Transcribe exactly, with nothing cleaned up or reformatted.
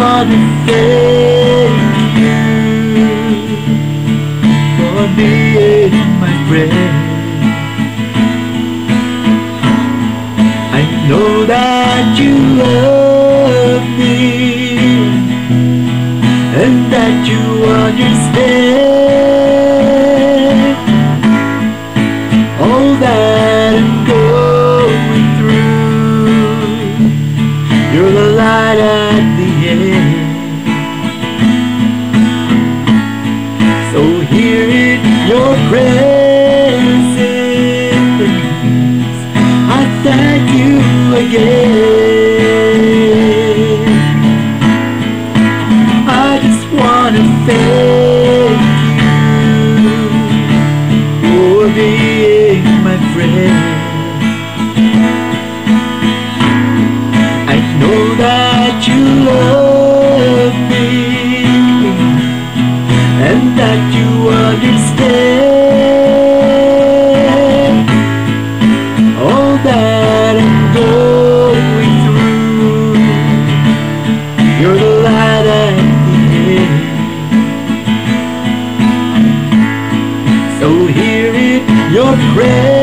want to thank you for being my friend. I know that you love me and that you understand all that I'm going through. You're the light at the end. So here in your presence, I thank you again. I just wanna thank you for being my friend. I know that you love me and that you understand all that I'm going through. You're the light at the end. So hear it, your prayer.